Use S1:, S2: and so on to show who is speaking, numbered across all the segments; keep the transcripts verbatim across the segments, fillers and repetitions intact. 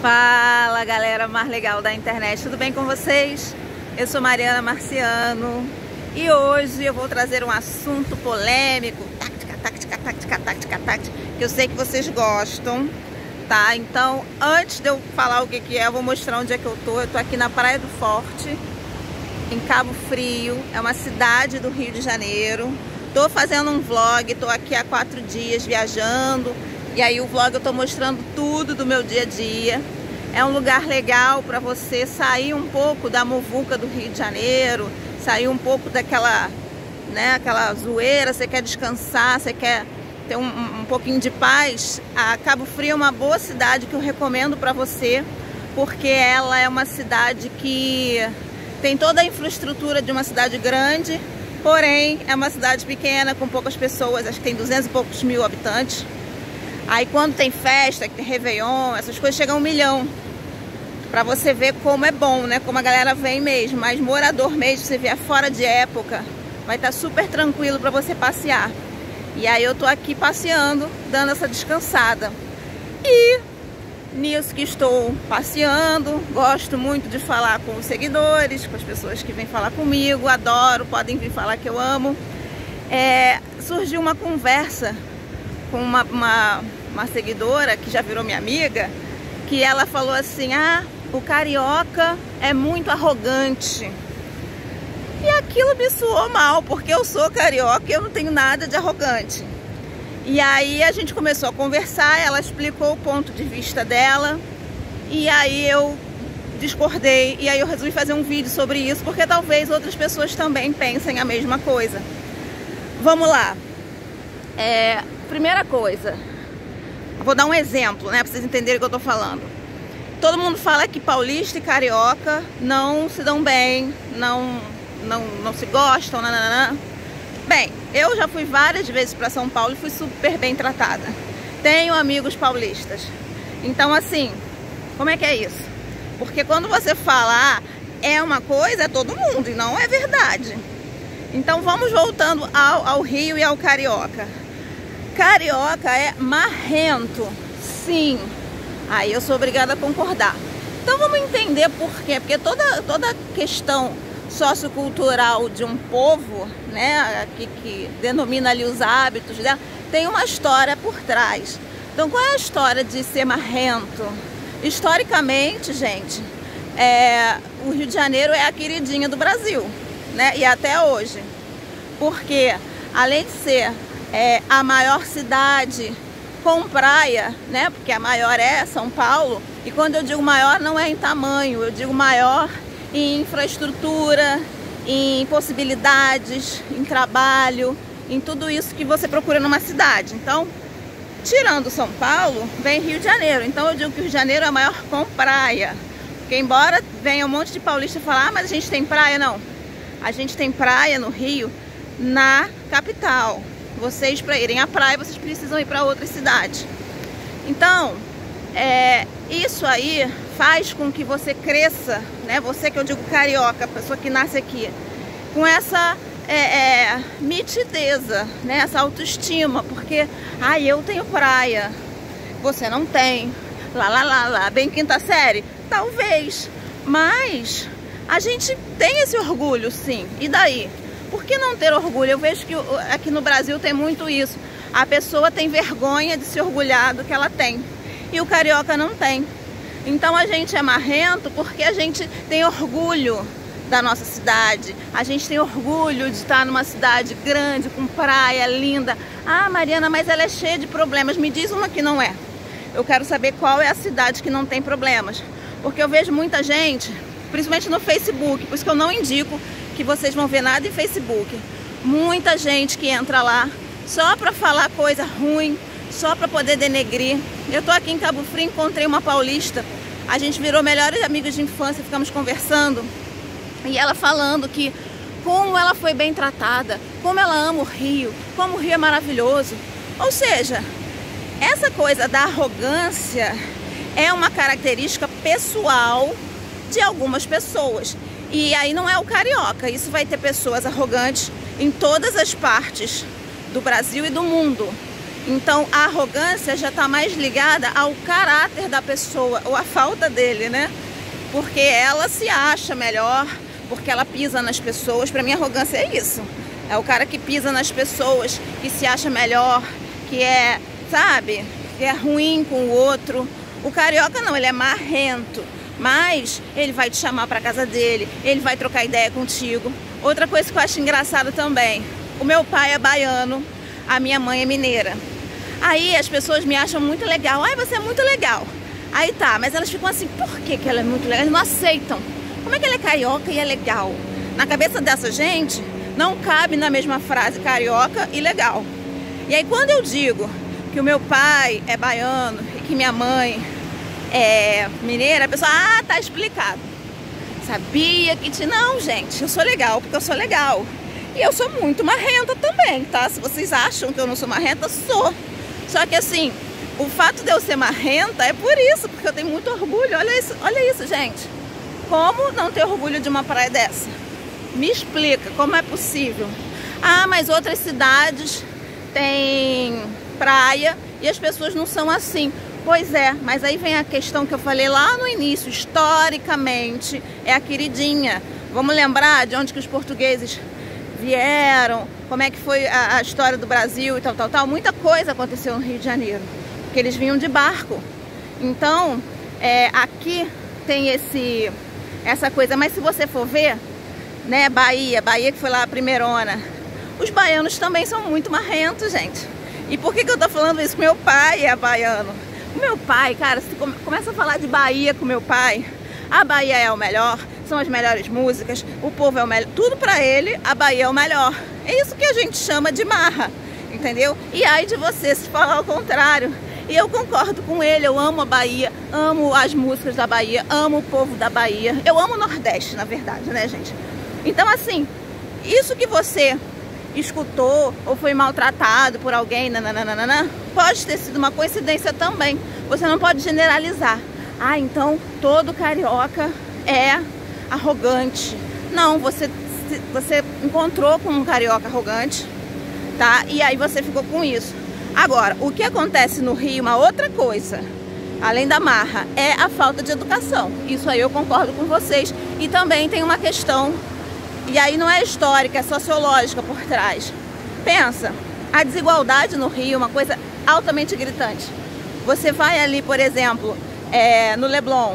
S1: Fala, galera mais legal da internet, tudo bem com vocês? Eu sou Mariana Marciano e hoje eu vou trazer um assunto polêmico, tática, tática, tática, tática, tática, que eu sei que vocês gostam, tá? Então, antes de eu falar o que que é, eu vou mostrar onde é que eu tô. Eu tô aqui na Praia do Forte, em Cabo Frio, é uma cidade do Rio de Janeiro. Tô fazendo um vlog, tô aqui há quatro dias viajando. E aí o vlog eu tô mostrando tudo do meu dia a dia. É um lugar legal para você sair um pouco da muvuca do Rio de Janeiro, sair um pouco daquela, né, aquela zoeira. Você quer descansar, você quer ter um, um pouquinho de paz. A Cabo Frio é uma boa cidade que eu recomendo para você, porque ela é uma cidade que tem toda a infraestrutura de uma cidade grande, porém é uma cidade pequena com poucas pessoas, acho que tem duzentos e poucos mil habitantes. Aí quando tem festa, que tem Réveillon, essas coisas chegam a um milhão. Pra você ver como é bom, né? Como a galera vem mesmo. Mas morador mesmo, você vier fora de época, vai estar super tranquilo pra você passear. E aí eu tô aqui passeando, dando essa descansada. E nisso que estou passeando, gosto muito de falar com os seguidores, com as pessoas que vêm falar comigo, adoro, podem vir falar que eu amo. É, surgiu uma conversa com uma, uma, uma seguidora que já virou minha amiga, que ela falou assim: ah, o carioca é muito arrogante. E aquilo me soou mal, porque eu sou carioca e eu não tenho nada de arrogante. E aí a gente começou a conversar, ela explicou o ponto de vista dela, e aí eu discordei, e aí eu resolvi fazer um vídeo sobre isso, porque talvez outras pessoas também pensem a mesma coisa. Vamos lá. É, primeira coisa, vou dar um exemplo, né, pra vocês entenderem o que eu tô falando. Todo mundo fala que paulista e carioca não se dão bem, não, não, não se gostam, nananã. Bem, eu já fui várias vezes para São Paulo e fui super bem tratada. Tenho amigos paulistas. Então, assim, como é que é isso? Porque quando você fala, ah, é uma coisa, é todo mundo, e não é verdade. Então vamos voltando ao, ao Rio e ao carioca. Carioca é marrento, sim. Aí eu sou obrigada a concordar. Então vamos entender por quê. Porque toda, toda questão sociocultural de um povo, né, que, que denomina ali os hábitos dela, tem uma história por trás. Então qual é a história de ser marrento? Historicamente, gente, é, o Rio de Janeiro é a queridinha do Brasil, né? E até hoje. Porque além de ser é, a maior cidade com praia, né? Porque a maior é São Paulo. E quando eu digo maior, não é em tamanho, eu digo maior em infraestrutura, em possibilidades, em trabalho, em tudo isso que você procura numa cidade. Então, tirando São Paulo, vem Rio de Janeiro. Então eu digo que o Rio de Janeiro é a maior com praia. Porque embora venha um monte de paulista falar, ah, mas a gente tem praia, não. A gente tem praia no Rio, na capital. Vocês, para irem à praia, vocês precisam ir para outras cidades. Então, é, isso aí faz com que você cresça, né? Você que eu digo carioca, a pessoa que nasce aqui, com essa é, é, mitideza, né? Essa autoestima, porque, ah, eu tenho praia, você não tem, lá, lá, lá, lá, bem quinta série, talvez, mas a gente tem esse orgulho, sim, e daí? Por que não ter orgulho? Eu vejo que aqui no Brasil tem muito isso. A pessoa tem vergonha de se orgulhar do que ela tem. E o carioca não tem. Então a gente é marrento porque a gente tem orgulho da nossa cidade. A gente tem orgulho de estar numa cidade grande, com praia linda. Ah, Mariana, mas ela é cheia de problemas. Me diz uma que não é. Eu quero saber qual é a cidade que não tem problemas. Porque eu vejo muita gente, principalmente no Facebook, por isso que eu não indico que vocês vão ver nada em Facebook. Muita gente que entra lá só para falar coisa ruim, só para poder denegrir. Eu tô aqui em Cabo Frio, encontrei uma paulista, a gente virou melhores amigos de infância, ficamos conversando, e ela falando que como ela foi bem tratada, como ela ama o Rio, como o Rio é maravilhoso. Ou seja, essa coisa da arrogância é uma característica pessoal de algumas pessoas. E aí não é o carioca, isso vai ter pessoas arrogantes em todas as partes do Brasil e do mundo. Então a arrogância já está mais ligada ao caráter da pessoa, ou a falta dele, né? Porque ela se acha melhor, porque ela pisa nas pessoas. Para mim, arrogância é isso. É o cara que pisa nas pessoas, que se acha melhor, que é, sabe, que é ruim com o outro. O carioca não, ele é marrento, mas ele vai te chamar para casa dele, ele vai trocar ideia contigo. Outra coisa que eu acho engraçada também, o meu pai é baiano, a minha mãe é mineira. Aí as pessoas me acham muito legal. Ai, você é muito legal. Aí tá, mas elas ficam assim, por que que ela é muito legal? Elas não aceitam. Como é que ela é carioca e é legal? Na cabeça dessa gente, não cabe na mesma frase carioca e legal. E aí quando eu digo que o meu pai é baiano e que minha mãe é mineira, a pessoa, ah, tá explicado. Sabia que te... Não, gente, eu sou legal porque eu sou legal. E eu sou muito marrenta também, tá? Se vocês acham que eu não sou marrenta, sou. Só que assim, o fato de eu ser marrenta é por isso, porque eu tenho muito orgulho. Olha isso, olha isso, gente. Como não ter orgulho de uma praia dessa? Me explica, como é possível? Ah, mas outras cidades têm praia e as pessoas não são assim. Pois é, mas aí vem a questão que eu falei lá no início. Historicamente, é a queridinha. Vamos lembrar de onde que os portugueses vieram, como é que foi a, a história do Brasil e tal, tal, tal. Muita coisa aconteceu no Rio de Janeiro, porque eles vinham de barco. Então, é, aqui tem esse, essa coisa. Mas se você for ver, né, Bahia, Bahia que foi lá a primeirona, os baianos também são muito marrentos, gente. E por que que eu tô falando isso? Meu pai é baiano. O meu pai, cara, se come, começa a falar de Bahia com meu pai, a Bahia é o melhor, são as melhores músicas, o povo é o melhor, tudo pra ele, a Bahia é o melhor. É isso que a gente chama de marra, entendeu? E aí de você se falar ao contrário. E eu concordo com ele, eu amo a Bahia, amo as músicas da Bahia, amo o povo da Bahia. Eu amo o Nordeste, na verdade, né, gente? Então, assim, isso que você escutou ou foi maltratado por alguém, nananana, pode ter sido uma coincidência também. Você não pode generalizar. Ah, então todo carioca é arrogante. Não, você, você encontrou com um carioca arrogante, tá? E aí você ficou com isso. Agora, o que acontece no Rio, uma outra coisa, além da marra, é a falta de educação. Isso aí eu concordo com vocês. E também tem uma questão, e aí não é histórica, é sociológica por trás. Pensa, a desigualdade no Rio é uma coisa altamente gritante. Você vai ali, por exemplo, é, no Leblon,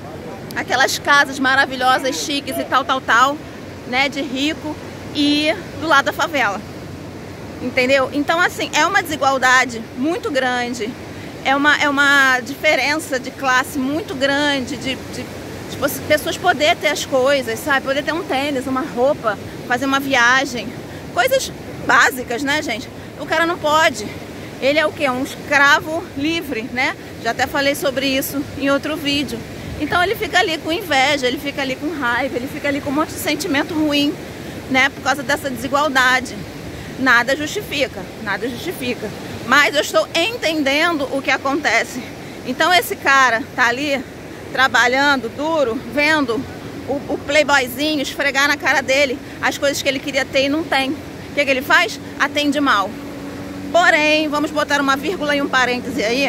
S1: aquelas casas maravilhosas, chiques e tal, tal, tal, né, de rico, e do lado da favela. Entendeu? Então, assim, é uma desigualdade muito grande, é uma, é uma diferença de classe muito grande, de, de, de pessoas poderem ter as coisas, sabe? Poder ter um tênis, uma roupa, fazer uma viagem, coisas básicas, né, gente? O cara não pode. Ele é o quê? Um escravo livre, né? Já até falei sobre isso em outro vídeo. Então ele fica ali com inveja, ele fica ali com raiva, ele fica ali com um monte de sentimento ruim, né? Por causa dessa desigualdade. Nada justifica, nada justifica. Mas eu estou entendendo o que acontece. Então esse cara tá ali trabalhando duro, vendo o, o playboyzinho esfregar na cara dele as coisas que ele queria ter e não tem. O que, que ele faz? Atende mal. Porém, vamos botar uma vírgula e um parêntese aí.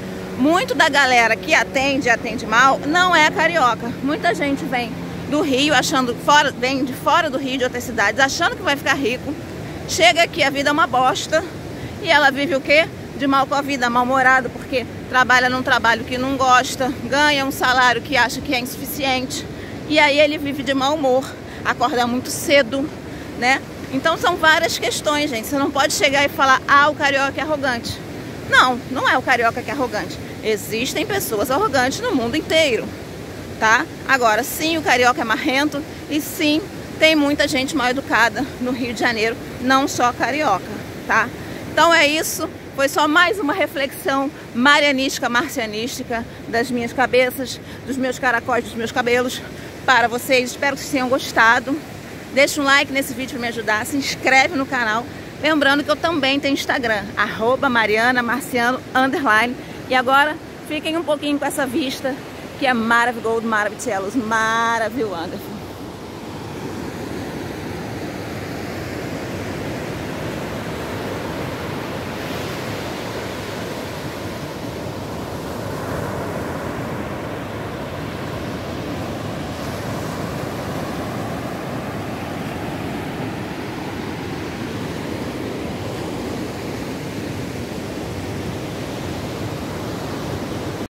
S1: Muito da galera que atende e atende mal não é carioca. Muita gente vem do Rio, achando fora, vem de fora do Rio, de outras cidades, achando que vai ficar rico. Chega aqui, a vida é uma bosta. E ela vive o quê? De mal com a vida, mal-humorado, porque trabalha num trabalho que não gosta, ganha um salário que acha que é insuficiente. E aí ele vive de mau humor, acorda muito cedo, né? Então são várias questões, gente. Você não pode chegar e falar, ah, o carioca é arrogante. Não, não é o carioca que é arrogante. Existem pessoas arrogantes no mundo inteiro, tá? Agora, sim, o carioca é marrento e sim, tem muita gente mal educada no Rio de Janeiro, não só carioca, tá? Então é isso, foi só mais uma reflexão marianística, marcianística das minhas cabeças, dos meus caracóis, dos meus cabelos para vocês. Espero que vocês tenham gostado. Deixa um like nesse vídeo para me ajudar, se inscreve no canal. Lembrando que eu também tenho Instagram, arroba Mariana Marciano, underline. E agora, fiquem um pouquinho com essa vista, que é maravilhoso, maravilhoso, maravilhoso.